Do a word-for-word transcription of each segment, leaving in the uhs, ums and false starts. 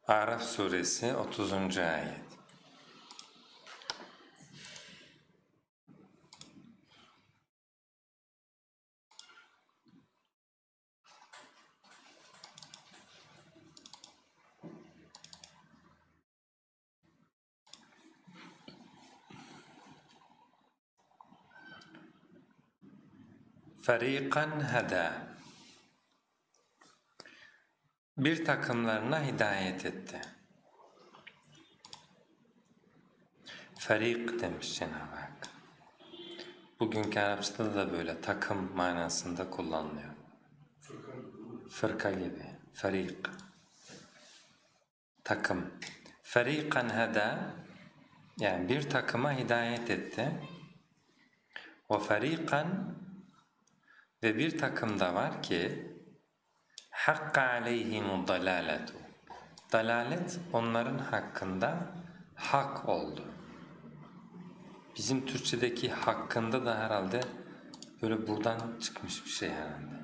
Araf suresi otuzuncu ayet. Feriqan hada. Bir takımlarına hidayet etti. Ferik demiş Cenab-ı Hak. Bugünkü Arapçada da böyle takım manasında kullanılıyor. Fırka gibi. Ferik. Takım. Feriqan hada, yani bir takıma hidayet etti. Ve feriqan, ve bir takım da var ki hakka aleyhimud dalaletu. Dalalet onların hakkında hak oldu. Bizim Türkçedeki hakkında da herhalde böyle buradan çıkmış bir şey herhalde.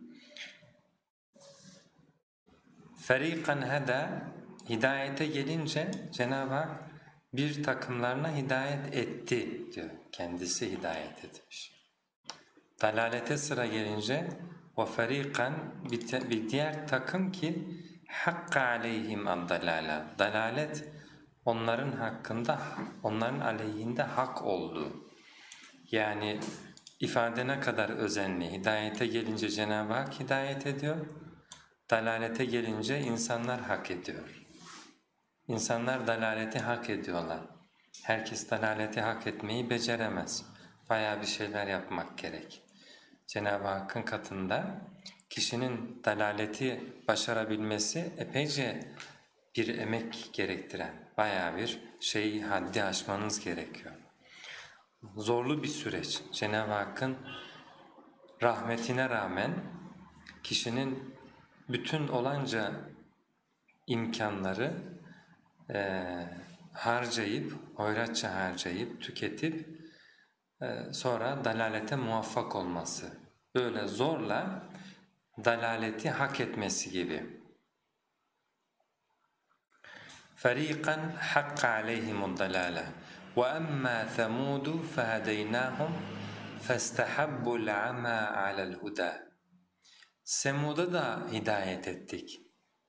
Feriqan hada, hidayete gelince Cenab-ı Hak bir takımlarına hidayet etti diyor. Kendisi hidayet etmiş. Dalalete sıra gelince ve feriqan, bir diğer takım ki hakka aleyhim ad-dalala. Dalalet onların hakkında, onların aleyhinde hak oldu. Yani ifade ne kadar özenli. Hidayete gelince Cenab-ı Hak hidayet ediyor. Dalalete gelince insanlar hak ediyor. İnsanlar dalaleti hak ediyorlar. Herkes dalaleti hak etmeyi beceremez. Bayağı bir şeyler yapmak gerek. Cenab-ı Hakk'ın katında kişinin dalaleti başarabilmesi epeyce bir emek gerektiren, bayağı bir şeyi haddi aşmanız gerekiyor. Zorlu bir süreç. Cenab-ı Hakk'ın rahmetine rağmen kişinin bütün olanca imkanları e, harcayıp, hoyratça harcayıp, tüketip e, sonra dalalete muvaffak olması. Böyle zorla dalaleti hak etmesi gibi. فَرِيقًا حَقَّ عَلَيْهِمُ الضَّلَالَةُ وَأَمَّا ثَمُودُ فَهَدَيْنَاهُمْ فَاسْتَحَبُّوا الْعَمَى عَلَى الْهُدَى. Semud'a da hidayet ettik.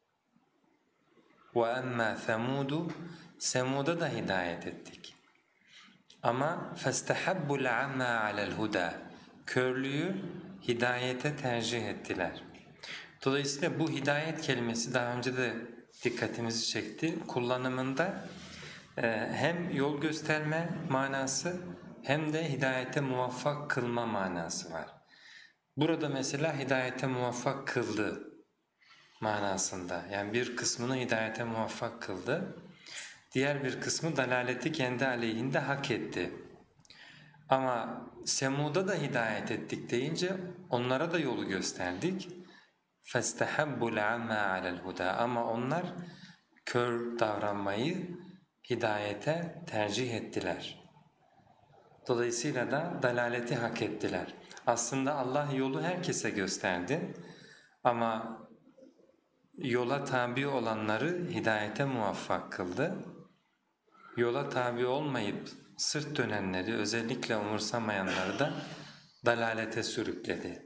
وَأَمَّا ثَمُودُ, Semud'a da hidayet ettik. Ama فَاسْتَحَبُّوا الْعَمَى عَلَى الْهُدَى, körlüğü hidayete tercih ettiler. Dolayısıyla bu hidayet kelimesi daha önce de dikkatimizi çekti. Kullanımında e, hem yol gösterme manası hem de hidayete muvaffak kılma manası var. Burada mesela hidayete muvaffak kıldı manasında. Yani bir kısmını hidayete muvaffak kıldı. Diğer bir kısmı dalaleti kendi aleyhinde hak etti. Ama Semud'a da hidayet ettik deyince onlara da yolu gösterdik. فَاسْتَحَبُّوا الْعَمَى عَلَى الْهُدَى. Ama onlar kör davranmayı hidayete tercih ettiler. Dolayısıyla da dalaleti hak ettiler. Aslında Allah yolu herkese gösterdi ama yola tabi olanları hidayete muvaffak kıldı. Yola tabi olmayıp sırt dönenleri, özellikle umursamayanları da dalalete sürükledi.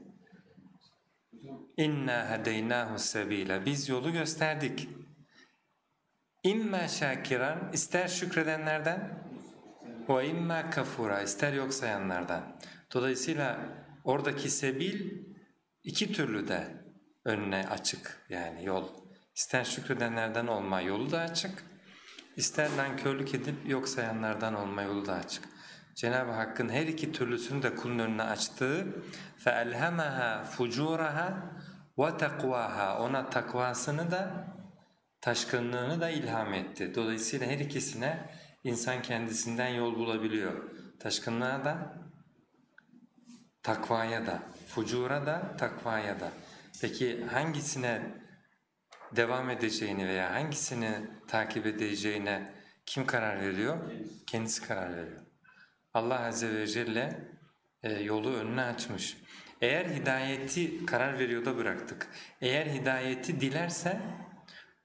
İnna hedeynahu sebila. Biz yolu gösterdik. İmma şakiran, ister şükredenlerden, ve imma kafura, ister yok sayanlardan. Dolayısıyla oradaki sebil iki türlü de önüne açık, yani yol. İster şükredenlerden olma yolu da açık, ister nankörlük edip yok sayanlardan olma yolu da açık. Cenab-ı Hakk'ın her iki türlüsünü de kulun önüne açtığı فَأَلْهَمَهَا فُجُورَهَا وَتَقْوَاهَا, ona takvasını da taşkınlığını da ilham etti. Dolayısıyla her ikisine insan kendisinden yol bulabiliyor. Taşkınlığa da, takvaya da, fucura da, takvaya da. Peki hangisine devam edeceğini veya hangisini takip edeceğine kim karar veriyor? Kendisi karar veriyor. Allah Azze ve Celle e, yolu önüne açmış. Eğer hidayeti karar veriyor da bıraktık. Eğer hidayeti dilerse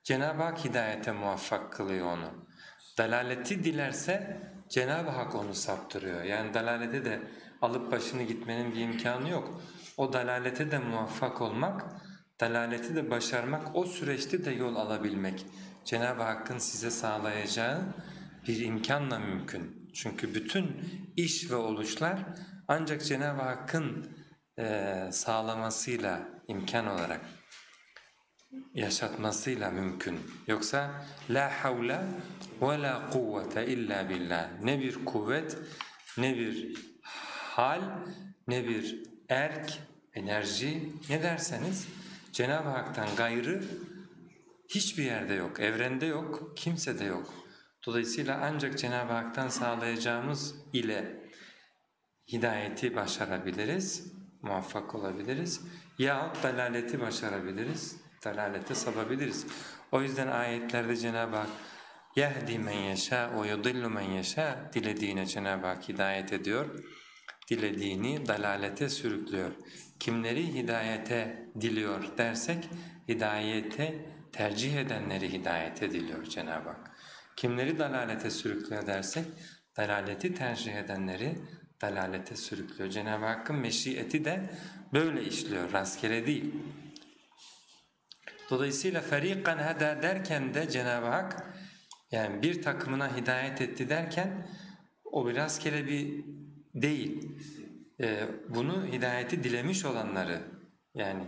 Cenab-ı Hak hidayete muvaffak kılıyor onu. Dalaleti dilerse Cenab-ı Hak onu saptırıyor. Yani dalalete de alıp başını gitmenin bir imkanı yok. O dalalete de muvaffak olmak, dalaleti de başarmak, o süreçte de yol alabilmek Cenab-ı Hakk'ın size sağlayacağı bir imkanla mümkün. Çünkü bütün iş ve oluşlar ancak Cenab-ı Hakk'ın e, sağlamasıyla, imkan olarak yaşatmasıyla mümkün. Yoksa la havle ve la kuvvete illa billah. Ne bir kuvvet, ne bir hal, ne bir erk, enerji, ne derseniz Cenab-ı Hak'tan gayrı hiçbir yerde yok, evrende yok, kimsede yok. Dolayısıyla ancak Cenab-ı Hak'tan sağlayacağımız ile hidayeti başarabiliriz, muvaffak olabiliriz yahut dalaleti başarabiliriz, dalalete sapabiliriz. O yüzden ayetlerde Cenab-ı Hak yehdi men yeşâ ve yudillu men yeşâ, dilediğine Cenab-ı Hak hidayet ediyor, dilediğini dalalete sürüklüyor. Kimleri hidayete diliyor dersek, hidayete tercih edenleri hidayete diliyor Cenab-ı Hak. Kimleri dalalete sürüklüyor dersek, dalaleti tercih edenleri dalalete sürüklüyor. Cenab-ı Hakk'ın meşiyeti de böyle işliyor, rastgele değil. Dolayısıyla feriqan hada derken de Cenab-ı Hak yani bir takımına hidayet etti derken o bir rastgele bir değil. Ee, bunu hidayeti dilemiş olanları yani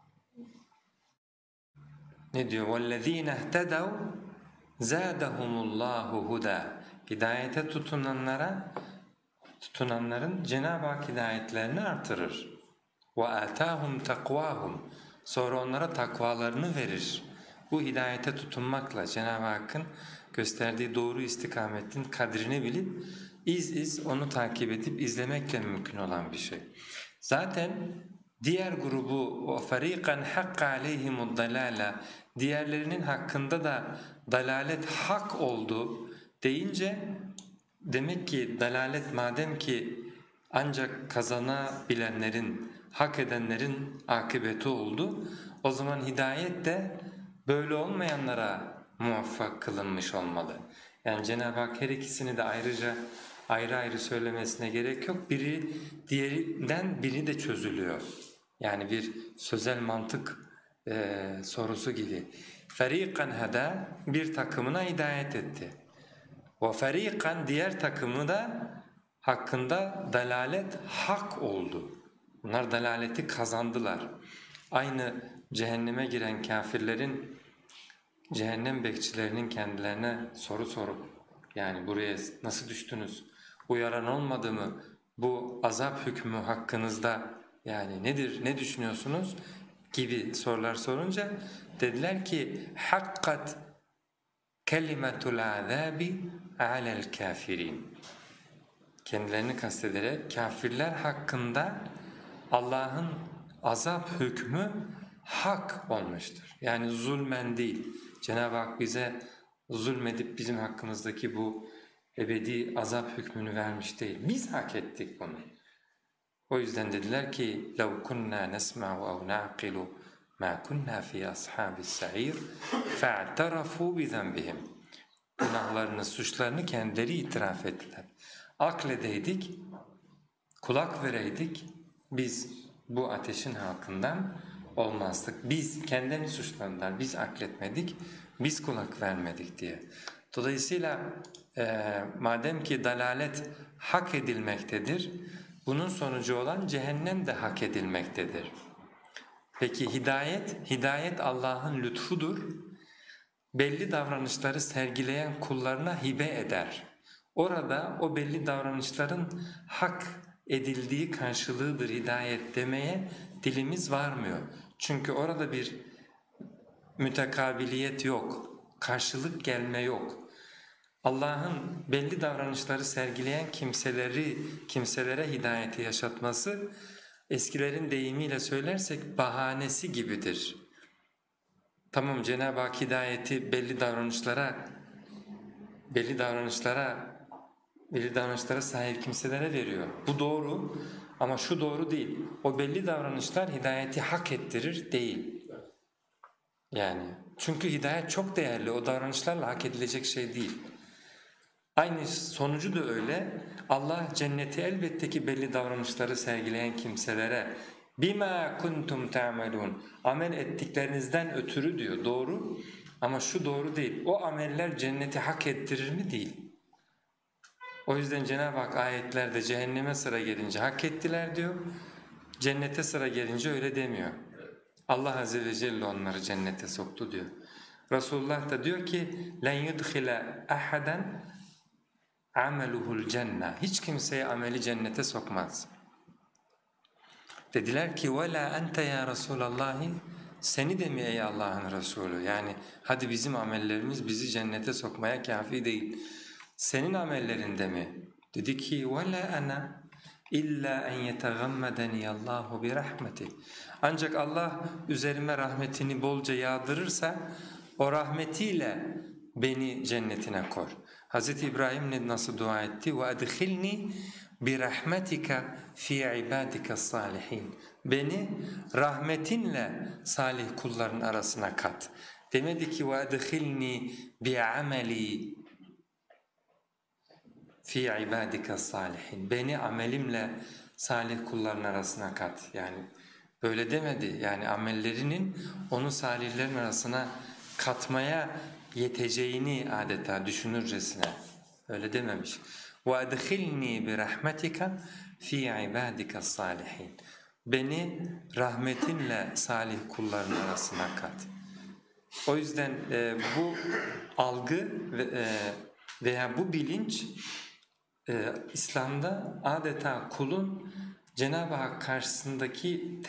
ne diyor? وَالَّذ۪ينَ اهْتَدَوْا زَادَهُمُ اللّٰهُ هُدَى. Hidayete tutunanlara, tutunanların Cenab-ı Hak hidayetlerini artırır. وَآتَاهُمْ تَقْوَاهُمْ. Sonra onlara takvalarını verir. Bu hidayete tutunmakla Cenab-ı Hakk'ın gösterdiği doğru istikametin kadrini bilip iz iz onu takip edip izlemekle mümkün olan bir şey. Zaten diğer grubu وَفَر۪يقًا حَقَّ عَلَيْهِمُ الضَّلَالَ diğerlerinin hakkında da dalalet hak oldu deyince demek ki dalalet madem ki ancak kazanabilenlerin, hak edenlerin akıbeti oldu, o zaman hidayet de böyle olmayanlara muvaffak kılınmış olmalı. Yani Cenab-ı Hak her ikisini de ayrıca ayrı ayrı söylemesine gerek yok. Biri diğerinden biri de çözülüyor. Yani bir sözel mantık e, sorusu gibi. Feriqan hada bir takımına hidayet etti. Ve feriqan diğer takımı da hakkında dalalet hak oldu. Bunlar dalaleti kazandılar. Aynı cehenneme giren kafirlerin, cehennem bekçilerinin kendilerine soru sorup yani buraya nasıl düştünüz, uyaran olmadı mı, bu azap hükmü hakkınızda yani nedir, ne düşünüyorsunuz gibi sorular sorunca dediler ki hakkat kelimetul azabi alel kafirin. Kendilerini kastederek kafirler hakkında Allah'ın azap hükmü hak olmuştur. Yani zulmen değil. Cenab-ı Hak bize zulmedip bizim hakkımızdaki bu ebedi azap hükmünü vermiş değil. Biz hak ettik bunu. O yüzden dediler ki لَوْ كُنَّا نَسْمَعُ اَوْ نَعْقِلُ مَا كُنَّا فِي أَصْحَابِ السَّعِيرِ فَاَعْتَرَفُوا بِذَنْبِهِمْ. Günahlarını, suçlarını kendileri itiraf ettiler. Akledeydik, kulak vereydik, biz bu ateşin halkından olmazdık. Biz kendini suçladılar, biz akletmedik, biz kulak vermedik diye. Dolayısıyla e, madem ki dalalet hak edilmektedir, bunun sonucu olan cehennem de hak edilmektedir. Peki hidayet, hidayet Allah'ın lütfudur. Belli davranışları sergileyen kullarına hibe eder. Orada o belli davranışların hak edildiği karşılığıdır hidayet demeye dilimiz varmıyor. Çünkü orada bir mütekabiliyet yok, karşılık gelme yok. Allah'ın belli davranışları sergileyen kimseleri, kimselere hidayeti yaşatması eskilerin deyimiyle söylersek bahanesi gibidir. Tamam, Cenab-ı Hak hidayeti belli davranışlara, belli davranışlara, belli davranışlara sahip kimselere veriyor. Bu doğru ama şu doğru değil. O belli davranışlar hidayeti hak ettirir değil. Yani Çünkü hidayet çok değerli, o davranışlarla hak edilecek şey değil. Aynı sonucu da öyle. Allah cenneti elbette ki belli davranışları sergileyen kimselere bima kuntum ta'melun, amel ettiklerinizden ötürü diyor. Doğru ama şu doğru değil. O ameller cenneti hak ettirir mi? Değil. O yüzden Cenab-ı Hak ayetlerde cehenneme sıra gelince hak ettiler diyor. Cennete sıra gelince öyle demiyor. Allah Azze ve Celle onları cennete soktu diyor. Resulullah da diyor ki لَنْ يُدْخِلَ أَحَدًا عَمَلُهُ الْجَنَّةِ, hiç kimseye ameli cennete sokmaz. Dediler ki وَلَا أَنْتَ يَا رَسُولَ اللّٰهِ, seni de mi ey Allah'ın Resulü? Yani hadi bizim amellerimiz bizi cennete sokmaya kafi değil. Senin amellerinde mi? Dedi ki وَلَا أَنَا İlla en yetegammedeni Allahu bi rahmeti. Ancak Allah üzerime rahmetini bolca yağdırırsa o rahmetiyle beni cennetine koy. Hazreti İbrahim ne nasıl dua etti? Ve edkhilni bi rahmetika fi ibadika salihin. Beni rahmetinle salih kulların arasına kat. Demedi ki ve edkhilni bi ameli fi ibadika salihin. Beni amelimle salih kulların arasına kat. Yani böyle demedi. Yani amellerinin onu salihlerin arasına katmaya yeteceğini adeta düşünürcesine. Öyle dememiş. وَاَدْخِلْنِي بِرَحْمَتِكَ فِي عِبَادِكَ الصَّالِحِينَ. Beni rahmetinle salih kulların arasına kat. O yüzden e, bu algı ve, e, veya bu bilinç e, İslam'da adeta kulun Cenab-ı Hak karşısındaki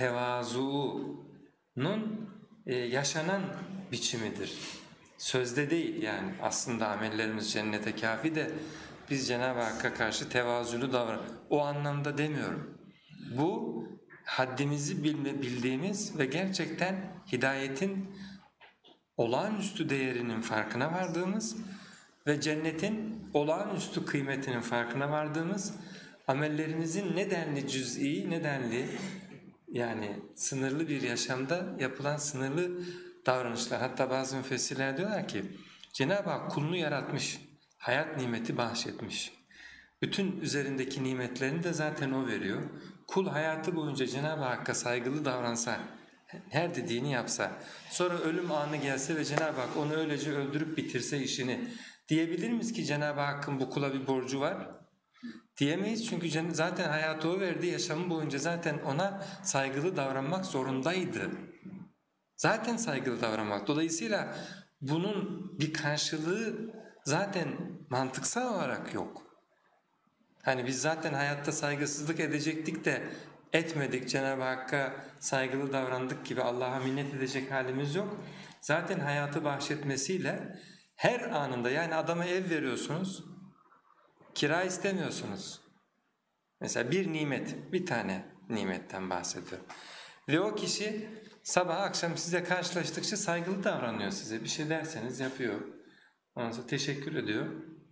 tevazuunun e, yaşanan biçimidir. Sözde değil yani, aslında amellerimiz cennete kafi de biz Cenab-ı Hakk'a karşı tevazulu davran. O anlamda demiyorum. Bu haddimizi bilme, bildiğimiz ve gerçekten hidayetin olağanüstü değerinin farkına vardığımız ve cennetin olağanüstü kıymetinin farkına vardığımız, amellerimizin nedenli cüz'i, nedenli yani sınırlı bir yaşamda yapılan sınırlı davranışlar. Hatta bazı müfessirler diyorlar ki Cenab-ı Hak kulunu yaratmış, hayat nimeti bahşetmiş. Bütün üzerindeki nimetlerini de zaten O veriyor. Kul hayatı boyunca Cenab-ı Hakk'a saygılı davransa, her dediğini yapsa, sonra ölüm anı gelse ve Cenab-ı Hak onu öylece öldürüp bitirse işini, diyebilir miyiz ki Cenab-ı Hakk'ın bu kula bir borcu var? Diyemeyiz, çünkü zaten hayatı O verdi, yaşamı boyunca zaten ona saygılı davranmak zorundaydı. Zaten saygılı davranmak. Dolayısıyla bunun bir karşılığı zaten mantıksal olarak yok. Hani biz zaten hayatta saygısızlık edecektik de etmedik, Cenab-ı Hakk'a saygılı davrandık gibi Allah'a minnet edecek halimiz yok. Zaten hayatı bahşetmesiyle her anında, yani adama ev veriyorsunuz, kira istemiyorsunuz. Mesela bir nimet, bir tane nimetten bahsediyorum. Ve o kişi sabah akşam size karşılaştıkça saygılı davranıyor size. Bir şey derseniz yapıyor. Ondan sonra teşekkür ediyor.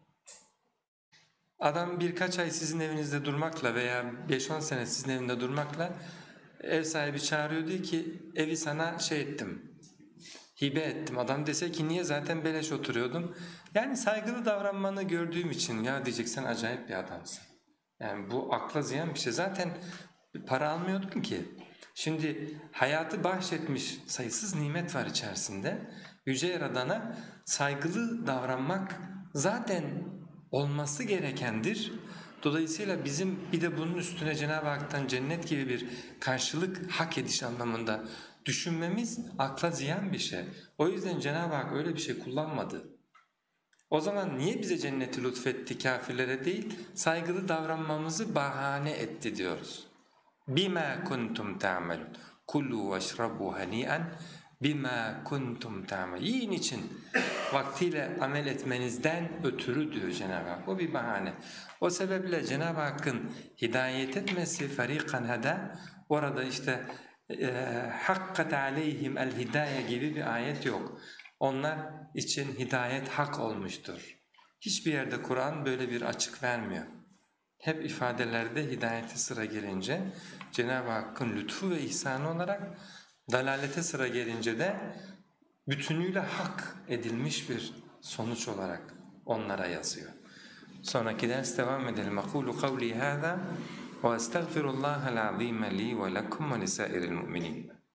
Adam birkaç ay sizin evinizde durmakla veya beş on sene sizin evinde durmakla ev sahibi çağırıyor, diyor ki evi sana şey ettim, hibe ettim. Adam dese ki niye, zaten beleş oturuyordum. Yani saygılı davranmanı gördüğüm için ya diyeceksen acayip bir adamsın. Yani bu akla ziyan bir şey. Zaten para almıyordun ki. Şimdi hayatı bahşetmiş sayısız nimet var içerisinde. Yüce Yaradan'a saygılı davranmak zaten olması gerekendir. Dolayısıyla bizim bir de bunun üstüne Cenab-ı Hak'tan cennet gibi bir karşılık hak ediş anlamında düşünmemiz akla ziyan bir şey. O yüzden Cenab-ı Hak öyle bir şey kullanmadı. O zaman niye bize cenneti lütfetti, kafirlere değil, saygılı davranmamızı bahane etti diyoruz. بِمَا كُنْتُمْ تَعْمَلُونَ كُلُّوا وَاشْرَبُوا هَنِيئًا بِمَا كُنْتُمْ تَعْمَلُونَ. Yiyin için vaktiyle amel etmenizden ötürü diyor Cenab-ı Hak. O bir bahane. O sebeple Cenab-ı Hakk'ın hidayet etmesi fariqan hada, orada işte hakkat aleyhim el hidaye gibi bir ayet yok. Onlar için hidayet hak olmuştur. Hiçbir yerde Kur'an böyle bir açık vermiyor. Hep ifadelerde hidayete sıra gelince Cenab-ı Hakk'ın lütfu ve ihsanı olarak, dalalete sıra gelince de bütünüyle hak edilmiş bir sonuç olarak onlara yazıyor. Sonraki ders devam edelim. أقول قولي هذا وأستغفر الله العظيم لي ولكم ولسائر المؤمنين.